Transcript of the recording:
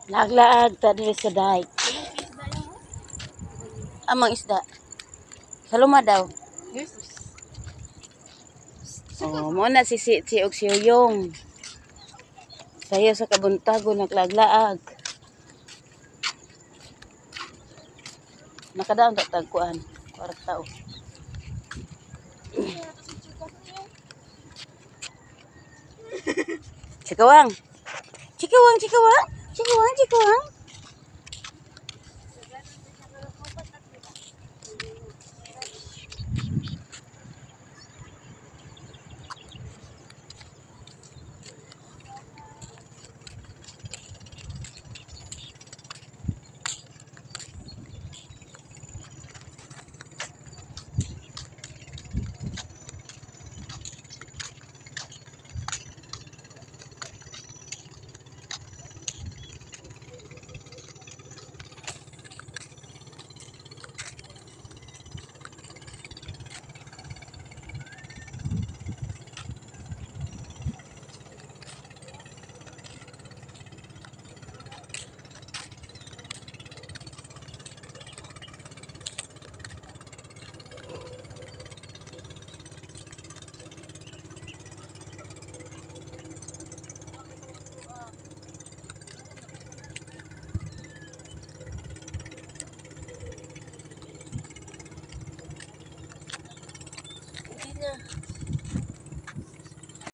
Naglaag ta diri sa dike. Amang isda. Saluma daw. Oh, mo na si og siyong. Sayo sa kabuntago naglaglaag. Nakadaon ta tagkuan. Kwarta o. Cikawang. Cikawang, cikawang. Cikawang, cikawang. Hindi na.